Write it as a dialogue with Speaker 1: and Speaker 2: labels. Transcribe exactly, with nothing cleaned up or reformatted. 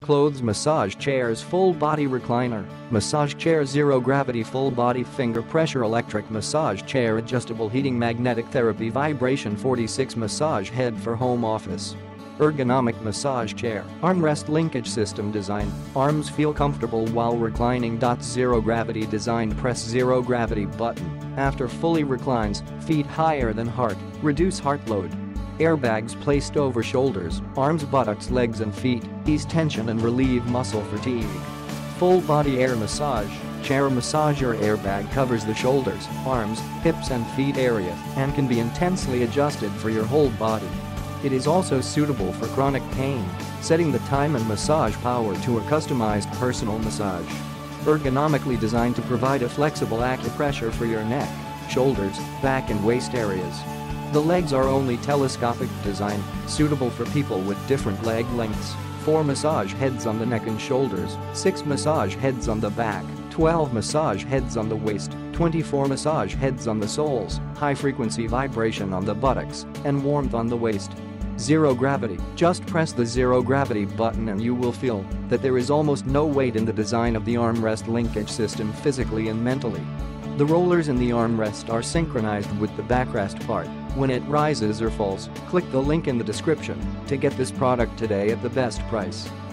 Speaker 1: Clothes massage chairs full body recliner, massage chair zero gravity full body finger pressure electric massage chair adjustable heating magnetic therapy vibration forty-six massage head for home office. Ergonomic massage chair, armrest linkage system design, arms feel comfortable while reclining. Zero gravity design press zero gravity button, after fully reclines, feet higher than heart, reduce heart load. Airbags placed over shoulders, arms, buttocks, legs and feet, ease tension and relieve muscle fatigue. Full body air massage, chair massager airbag covers the shoulders, arms, hips and feet area and can be intensely adjusted for your whole body. It is also suitable for chronic pain, setting the time and massage power to a customized personal massage. Ergonomically designed to provide a flexible acupressure for your neck, shoulders, back and waist areas. The legs are only telescopic design, suitable for people with different leg lengths. four massage heads on the neck and shoulders, six massage heads on the back, twelve massage heads on the waist, twenty-four massage heads on the soles, high-frequency vibration on the buttocks, and warmth on the waist. Zero gravity. Just press the zero gravity button and you will feel that there is almost no weight in the design of the armrest linkage system physically and mentally. The rollers in the armrest are synchronized with the backrest part. When it rises or falls, click the link in the description to get this product today at the best price.